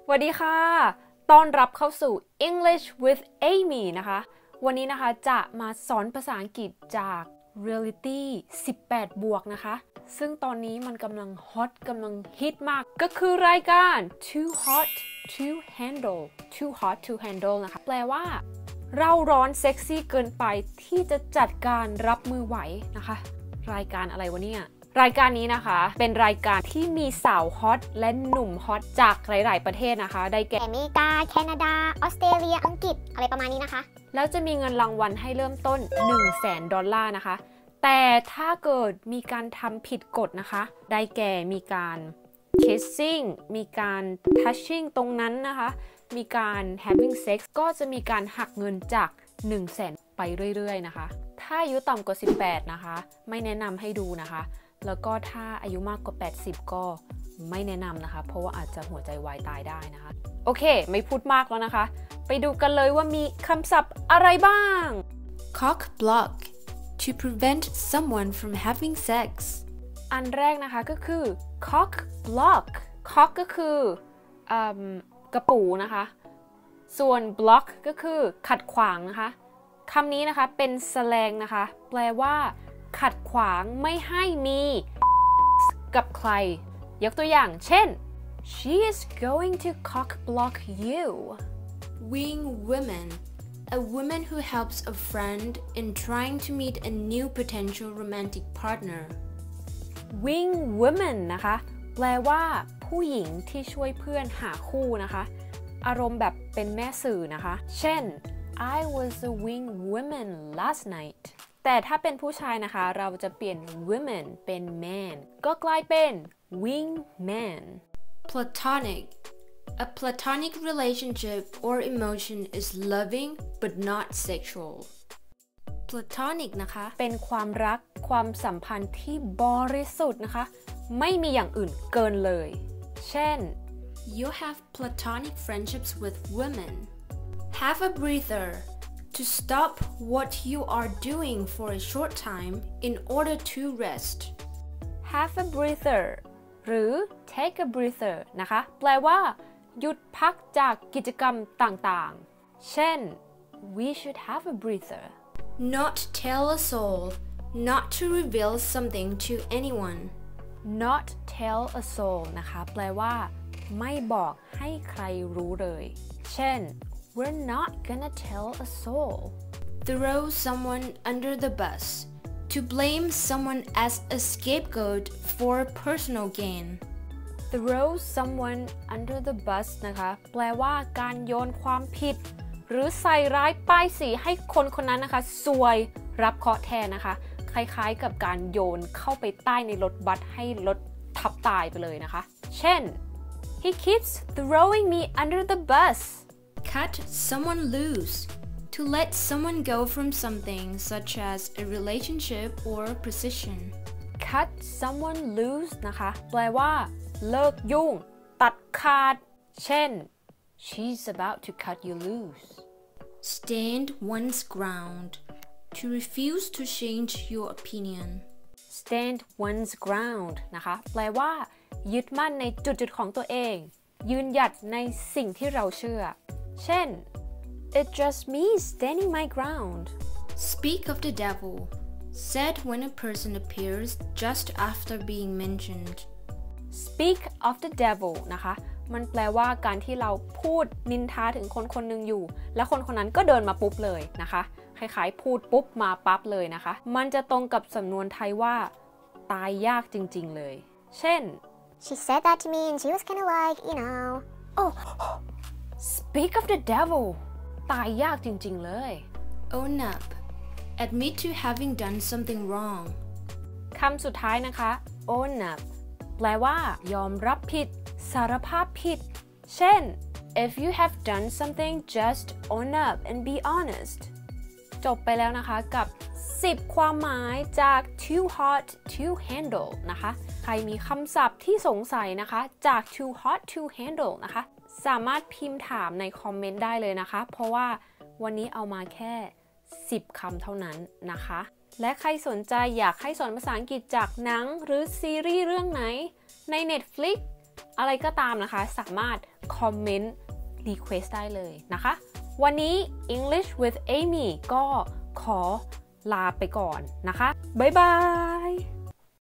สวัสดีค่ะต้อนรับเข้าสู่ English with Amy นะคะวันนี้นะคะจะมาสอนภาษาอังกฤษจาก Reality 18 บวกนะคะซึ่งตอนนี้มันกำลังฮอตกำลังฮิตมากก็คือรายการ Too Hot to Handle Too Hot to Handle นะคะแปลว่าเราร้อนเซ็กซี่เกินไปที่จะจัดการรับมือไหวนะคะรายการอะไรวะเนี่ยรายการนี้นะคะเป็นรายการที่มีสาวฮอตและหนุ่มฮอตจากหลายๆประเทศนะคะได้แก่อเมริกาแคนาดาออสเตรเลียอังกฤษอะไรประมาณนี้นะคะแล้วจะมีเงินรางวัลให้เริ่มต้น $100,000 นะคะแต่ถ้าเกิดมีการทำผิดกฎนะคะได้แก่มีการ kissing มีการ touching ตรงนั้นนะคะมีการ having sex ก็จะมีการหักเงินจาก 100,000 ไปเรื่อยๆนะคะถ้าอายุต่ำกว่า 18 นะคะไม่แนะนำให้ดูนะคะแล้วก็ถ้าอายุมากกว่า 80 ก็ไม่แนะนำนะคะเพราะว่าอาจจะหัวใจวายตายได้นะคะโอเคไม่พูดมากแล้วนะคะไปดูกันเลยว่ามีคำศัพท์อะไรบ้าง Cock block to prevent someone from having sex อันแรกนะคะก็คือ cock block cock ก็คือกระปูนะคะส่วน block ก็คือขัดขวางนะคะคำนี้นะคะเป็นสแลงนะคะแปลว่าขัดขวางไม่ให้มีกับใครยกตัวอย่างเช่น She is going to cock block you Wing woman a woman who helps a friend in trying to meet a new potential romantic partner Wing woman นะคะแปลว่าผู้หญิงที่ช่วยเพื่อนหาคู่นะคะอารมณ์แบบเป็นแม่สื่อนะคะเช่น I was a wing woman last nightแต่ถ้าเป็นผู้ชายนะคะเราจะเปลี่ยน women เป็น man ก็กลายเป็น wing man Platonic A platonic relationship or emotion is loving but not sexual Platonic นะคะเป็นความรักความสัมพันธ์ที่บริสุทธิ์นะคะไม่มีอย่างอื่นเกินเลยเช่น You have platonic friendships with women Have a breather to stop what you are doing for a short time in order to rest have a breather หรือ take a breather นะคะแปลว่าหยุดพักจากกิจกรรมต่างๆเช่น we should have a breather Not tell a soul not to reveal something to anyone not tell a soul นะคะแปลว่าไม่บอกให้ใครรู้เลยเช่นWe're not gonna tell a soul. Throw someone under the bus. To blame someone as a scapegoat for personal gain. Throw someone under the bus นะคะแปลว่าการโยนความผิดหรือใส่ร้ายป้ายสีให้คนคนนั้นนะคะซวยรับเคราะห์แทนนะคะคล้ายๆกับการโยนเข้าไปใต้ในรถบัสให้รถทับตายไปเลยนะคะเช่น He keeps throwing me under the bus.Cut someone loose to let someone go from something such as a relationship or position cut someone loose นะคะแปลว่าเลิกยุ่งตัดขาดเช่น she's about to cut you loose stand one's ground to refuse to change your opinion stand one's ground นะคะแปลว่ายึดมั่นในจุดๆของตัวเองยืนหยัดในสิ่งที่เราเชื่อเช่น It's just me standing my ground Speak of the devil said when a person appears just after being mentioned Speak of the devil นะคะมันแปลว่าการที่เราพูดนินทาถึงคนคนหนึ่งอยู่และคนคนนั้นก็เดินมาปุ๊บเลยนะคะคล้ายๆพูดปุ๊บมาปั๊บเลยนะคะมันจะตรงกับสำนวนไทยว่าตายยากจริงๆเลยเช่น She said that to me and she was kind of like oh Speak of the devil ตายยากจริงๆเลย Own up Admit to having done something wrong คำสุดท้ายนะคะ own up แปลว่ายอมรับผิดสารภาพผิดเช่น If you have done something just own up and be honest จบไปแล้วนะคะกับ10ความหมายจาก too hot to handle นะคะใครมีคำศัพท์ที่สงสัยนะคะจาก too hot to handle นะคะสามารถพิมพ์ถามในคอมเมนต์ได้เลยนะคะเพราะว่าวันนี้เอามาแค่10คำเท่านั้นนะคะและใครสนใจอยากให้สอนภาษาอังกฤษจากหนังหรือซีรีส์เรื่องไหนใน Netflix อะไรก็ตามนะคะสามารถคอมเมนต์ request ได้เลยนะคะวันนี้ English with Amy ก็ขอลาไปก่อนนะคะบ๊ายบาย